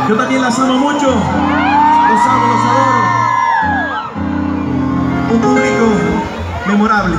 Yo también las amo mucho, los amo, los adoro. Un público memorable.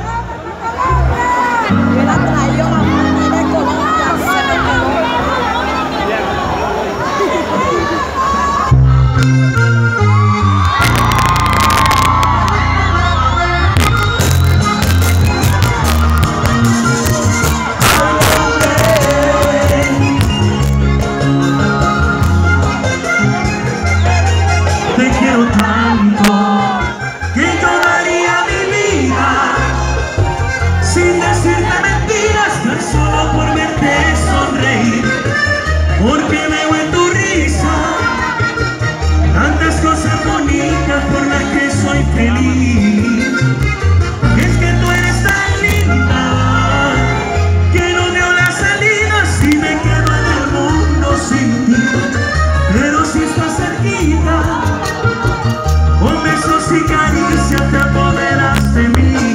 Porque veo en tu risa tantas cosas bonitas por las que soy feliz. Es que tú eres tan linda que no veo la salida si me quedo en el mundo sin ti. Pero si estás cerquita, con besos y caricias te apoderas de mí.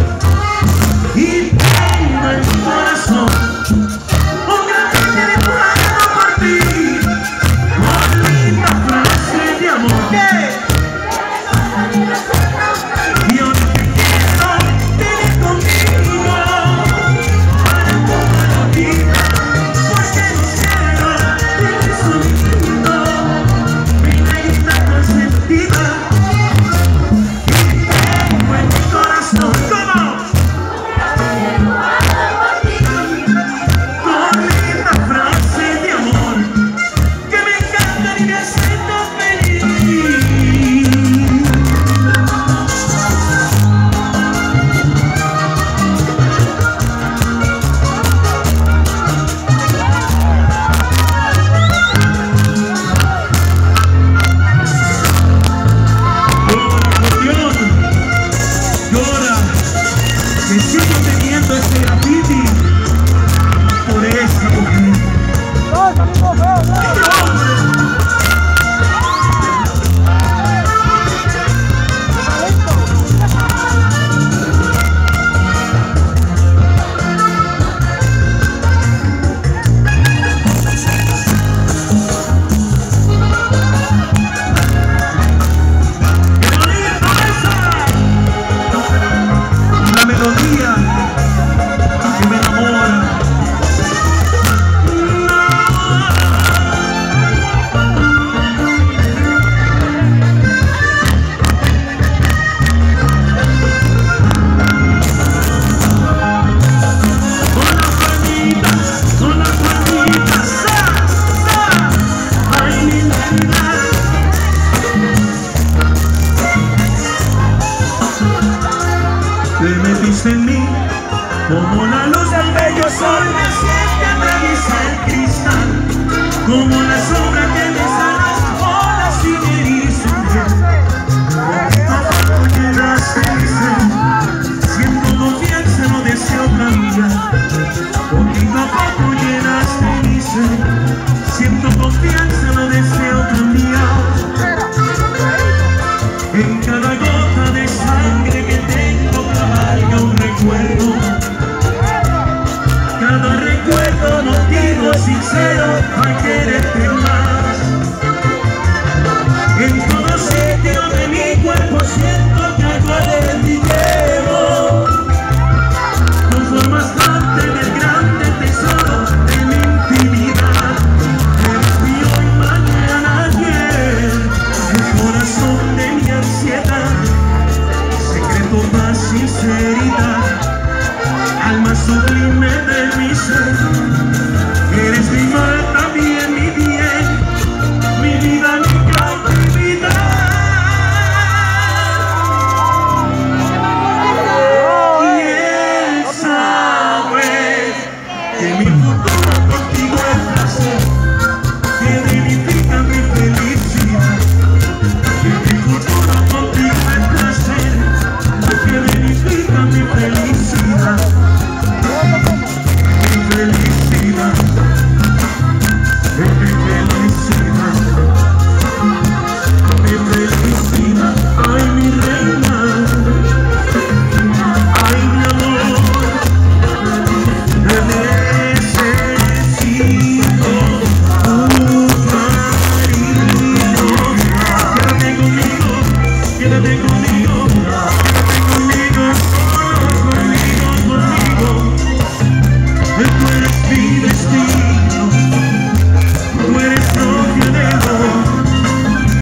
Y tengo en mi corazón este graffiti por esa mujer. La melodía que me enamora. Con las manitas, ay mi vida. Te metiste en mí como la luz del bello sol naciente atraviesa el cristal, como la sombra que besa las olas y me eriza. Poquito a poco llenaste mi ser, siento confianza, no deseo otra vida. Poquito a poco llenaste mi ser, siento confianza, no deseo otra vida. En cada gota de sangre que tengo cabalga un recuerdo. Cada recuerdo motivo sincero a quererte más. En todo sitio de mi cuerpo siento que algo de ti llevo. Tú formas parte del grande tesoro de mi intimidad. Eres mío y mañana ayer, el corazón de mi ansiedad, secreto más sinceridad, alma sublime de mi ser. Eres mi mal, también mi bien, mi vida, mi cautividad. Y él sabe que mi futuro